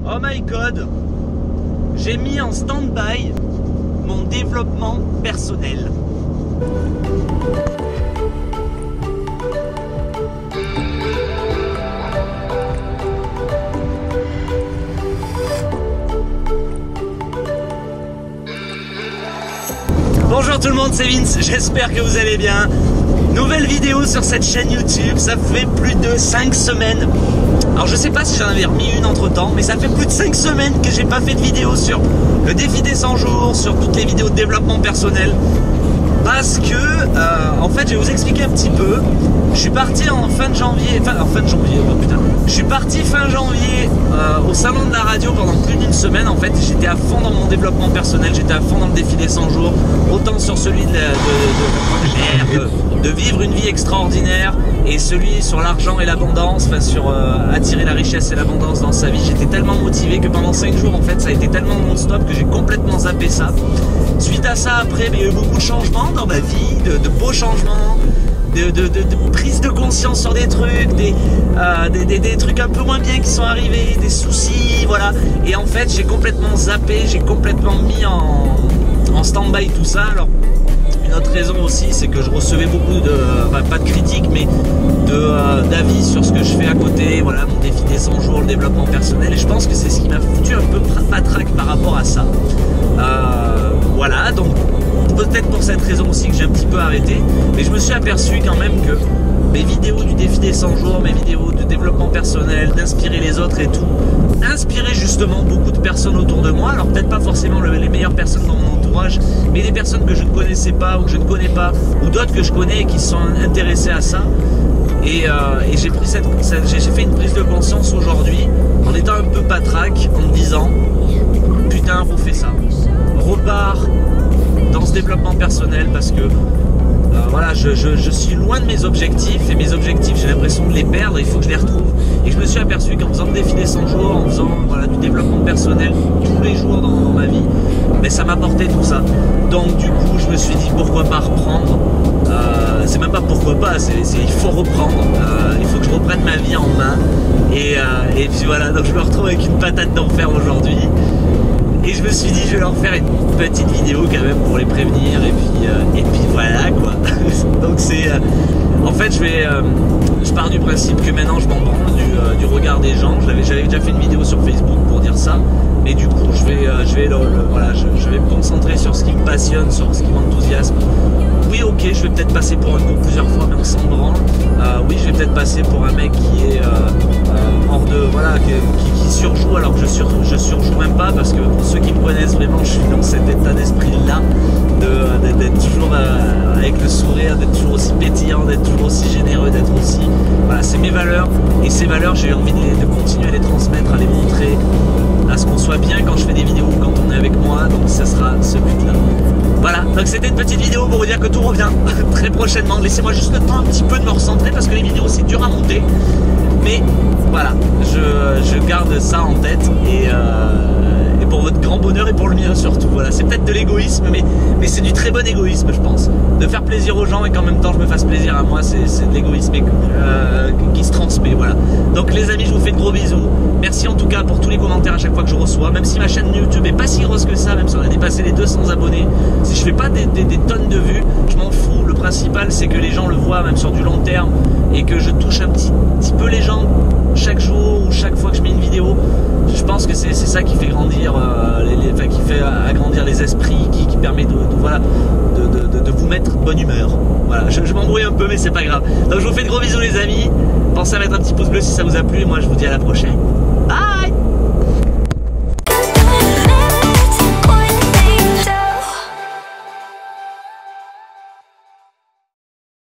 Oh my god, j'ai mis en stand-by mon développement personnel. Bonjour tout le monde, c'est Vince, j'espère que vous allez bien. Nouvelle vidéo sur cette chaîne YouTube, ça fait plus de 5 semaines. Alors je sais pas si j'en avais remis une entre temps, mais ça fait plus de 5 semaines que j'ai pas fait de vidéo sur le défi des 100 jours, sur toutes les vidéos de développement personnel. Parce que, en fait, je vais vous expliquer un petit peu. Je suis parti en fin de janvier, je suis parti fin janvier au salon de la radio pendant plus d'une semaine. En fait, j'étais à fond dans mon développement personnel, j'étais à fond dans le défi des 100 jours, autant sur celui de vivre une vie extraordinaire et celui sur l'argent et l'abondance, enfin sur attirer la richesse et l'abondance dans sa vie. J'étais tellement motivé que pendant 5 jours, en fait, ça a été tellement non-stop que j'ai complètement zappé ça. Suite à ça, après, il y a eu beaucoup de changements dans ma vie, de beaux changements, de prise de conscience sur des trucs, des trucs un peu moins bien qui sont arrivés, des soucis, voilà. Et en fait, j'ai complètement zappé, j'ai complètement mis en stand-by tout ça. Alors, une autre raison aussi, c'est que je recevais beaucoup pas de critiques, mais d'avis sur ce que je fais à côté, voilà, mon défi des 100 jours, le développement personnel, et je pense que c'est ce qui m'a foutu un peu patraque par rapport à ça. Voilà, donc peut-être pour cette raison aussi que j'ai un petit peu arrêté, mais je me suis aperçu quand même que mes vidéos du défi des 100 jours, mes vidéos de développement personnel, d'inspirer les autres et tout, inspirer justement beaucoup de personnes autour de moi. Alors peut-être pas forcément les meilleures personnes dans mon entourage, mais des personnes que je ne connaissais pas ou que je ne connais pas, ou d'autres que je connais et qui se sont intéressées à ça. Et j'ai fait une prise de conscience aujourd'hui en étant un peu patraque, en me disant putain, refais ça, repars dans ce développement personnel, parce que voilà, je suis loin de mes objectifs, et mes objectifs, j'ai l'impression de les perdre, il faut que je les retrouve. Et je me suis aperçu qu'en faisant le défi des 100 jours, en faisant voilà, du développement personnel tous les jours dans ma vie, mais ça m'apportait tout ça. Donc du coup, je me suis dit pourquoi pas reprendre. C'est même pas pourquoi pas, il faut reprendre. Il faut que je reprenne ma vie en main. Et puis voilà, donc je me retrouve avec une patate d'enfer aujourd'hui. Et je me suis dit, je vais leur faire une petite vidéo quand même pour les prévenir. Et puis voilà quoi. Donc c'est... en fait, je pars du principe que maintenant je m'en branle du regard des gens. J'avais déjà fait une vidéo sur Facebook pour dire ça. Et du coup, je vais me concentrer sur ce qui me passionne, sur ce qui m'enthousiasme. Oui, ok, je vais peut-être passer pour un con plusieurs fois, mais on s'en branle. Oui, je vais peut-être passer pour un mec qui est hors de... Voilà, qui surjoue, alors que je surjoue même pas, parce que pour ceux qui me connaissent vraiment, je suis dans cet état d'esprit-là, d'être toujours avec le sourire, d'être toujours aussi pétillant, d'être toujours aussi généreux, d'être aussi... Voilà, c'est mes valeurs, et ces valeurs, j'ai envie de continuer à les transmettre, à les montrer, à ce qu'on soit bien quand je fais des vidéos, quand on est avec moi, donc ça sera ce but-là. Voilà, donc c'était une petite vidéo pour vous dire que tout revient très prochainement. Laissez-moi juste le temps un petit peu de me recentrer, parce que les vidéos c'est dur à monter. Mais voilà, je garde ça en tête, et pour votre grand bonheur et pour le mien surtout. Voilà, c'est peut-être de l'égoïsme, mais c'est du très bon égoïsme, je pense. De faire plaisir aux gens et qu'en même temps je me fasse plaisir à moi, c'est de l'égoïsme qui se transmet. Voilà. Donc les amis, je vous fais de gros bisous. Merci en tout cas pour tous les commentaires à chaque fois que je reçois. Même si ma chaîne YouTube est pas si grosse que ça, même si on a dépassé les 200 abonnés, si je fais pas des tonnes de vues, je m'en fous. Le principal c'est que les gens le voient même sur du long terme, et que je touche un petit peu les gens chaque jour ou chaque fois que je mets une vidéo. Je pense que c'est ça qui fait grandir, qui fait agrandir les esprits, qui permet de vous mettre de bonne humeur. Voilà, je m'embrouille un peu, mais c'est pas grave. Donc je vous fais de gros bisous les amis. Pensez à mettre un petit pouce bleu si ça vous a plu, et moi je vous dis à la prochaine. Bye.